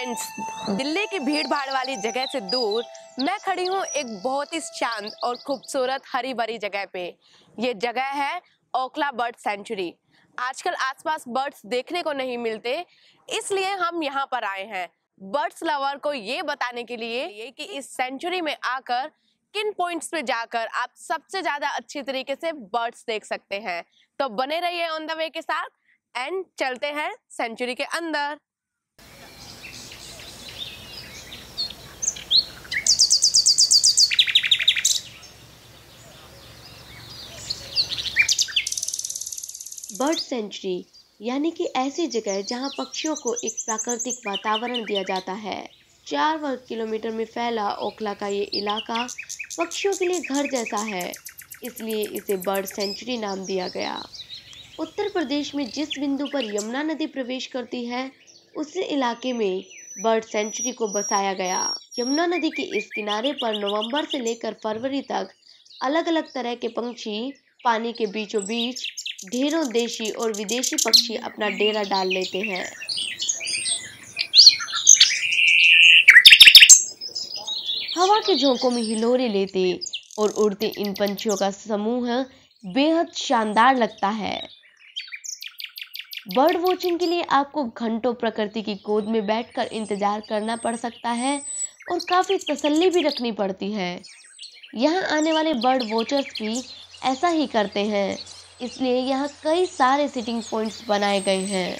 Friends, Delhi की भीड़ भाड़ वाली जगह से दूर मैं खड़ी हूँ एक बहुत ही शांत और खूबसूरत हरी भरी जगह पे। ये जगह है ओखला बर्ड सेंचुरी। आजकल आसपास बर्ड्स देखने को नहीं मिलते, इसलिए हम यहाँ पर आए हैं बर्ड्स लवर को ये बताने के लिए कि इस सेंचुरी में आकर किन पॉइंट्स पे जाकर आप सबसे ज्यादा अच्छी तरीके से बर्ड्स देख सकते हैं। तो बने रहिए ऑन द वे के साथ एंड चलते हैं सेंचुरी के अंदर। बर्ड सेंचुरी यानी कि ऐसी जगह जहां पक्षियों को एक प्राकृतिक वातावरण दिया जाता है। 4 वर्ग किलोमीटर में फैला ओखला का ये इलाका पक्षियों के लिए घर जैसा है, इसलिए इसे बर्ड सेंचुरी नाम दिया गया। उत्तर प्रदेश में जिस बिंदु पर यमुना नदी प्रवेश करती है, उसी इलाके में बर्ड सेंचुरी को बसाया गया। यमुना नदी के इस किनारे पर नवंबर से लेकर फरवरी तक अलग अलग तरह के पंछी पानी के बीचों बीच ढेरों देशी और विदेशी पक्षी अपना डेरा डाल लेते हैं। हवा के झोंकों में हिलोरे लेते और उड़ते इन पंछियों का समूह बेहद शानदार लगता है। बर्ड वॉचिंग के लिए आपको घंटों प्रकृति की गोद में बैठकर इंतजार करना पड़ सकता है और काफी तसल्ली भी रखनी पड़ती है। यहाँ आने वाले बर्ड वॉचर्स भी ऐसा ही करते हैं, इसलिए यहाँ कई सारे सिटिंग पॉइंट्स बनाए गए हैं।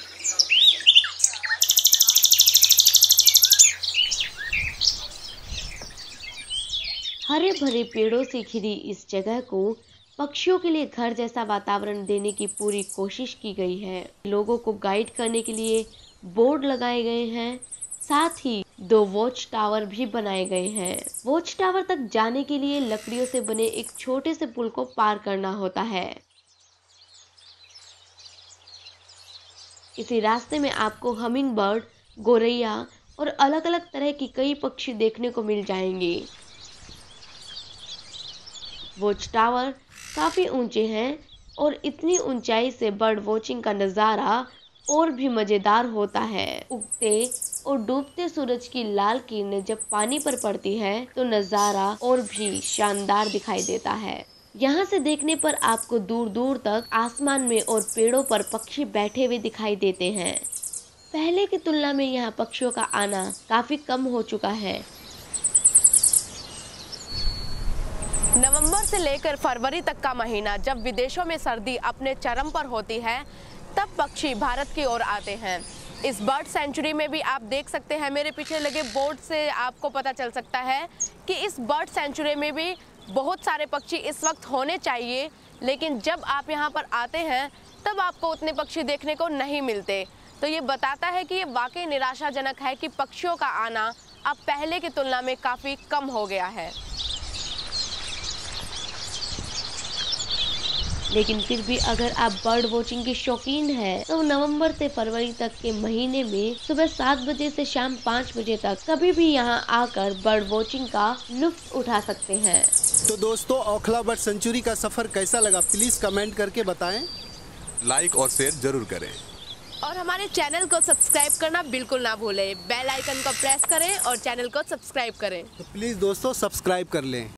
हरे भरे पेड़ों से घिरी इस जगह को पक्षियों के लिए घर जैसा वातावरण देने की पूरी कोशिश की गई है। लोगों को गाइड करने के लिए बोर्ड लगाए गए हैं, साथ ही 2 वॉच टावर भी बनाए गए हैं। वॉच टावर तक जाने के लिए लकड़ियों से बने एक छोटे से पुल को पार करना होता है। इसी रास्ते में आपको हमिंग बर्ड, गोरैया और अलग अलग तरह की कई पक्षी देखने को मिल जाएंगे। वॉच टावर काफी ऊंचे हैं और इतनी ऊंचाई से बर्ड वॉचिंग का नज़ारा और भी मजेदार होता है। उगते और डूबते सूरज की लाल किरणें जब पानी पर पड़ती है तो नज़ारा और भी शानदार दिखाई देता है। यहाँ से देखने पर आपको दूर दूर तक आसमान में और पेड़ों पर पक्षी बैठे हुए दिखाई देते हैं। पहले की तुलना में यहाँ पक्षियों का आना काफी कम हो चुका है। नवंबर से लेकर फरवरी तक का महीना जब विदेशों में सर्दी अपने चरम पर होती है, तब पक्षी भारत की ओर आते हैं। इस बर्ड सेंचुरी में भी आप देख सकते हैं, मेरे पीछे लगे बोर्ड से आपको पता चल सकता है कि इस बर्ड सेंचुरी में भी बहुत सारे पक्षी इस वक्त होने चाहिए, लेकिन जब आप यहाँ पर आते हैं तब आपको उतने पक्षी देखने को नहीं मिलते। तो ये बताता है कि ये वाकई निराशाजनक है कि पक्षियों का आना अब पहले की तुलना में काफ़ी कम हो गया है। लेकिन फिर भी अगर आप बर्ड वॉचिंग के शौकीन हैं, तो नवंबर से फरवरी तक के महीने में सुबह 7 बजे से शाम 5 बजे तक कभी भी यहां आकर बर्ड वॉचिंग का लुत्फ उठा सकते हैं। तो दोस्तों, ओखला बर्ड सेंचुरी का सफर कैसा लगा प्लीज कमेंट करके बताएं। लाइक और शेयर जरूर करें और हमारे चैनल को सब्सक्राइब करना बिल्कुल ना भूलें। बेल आइकन को प्रेस करें और चैनल को सब्सक्राइब करें। तो प्लीज दोस्तों सब्सक्राइब कर लें।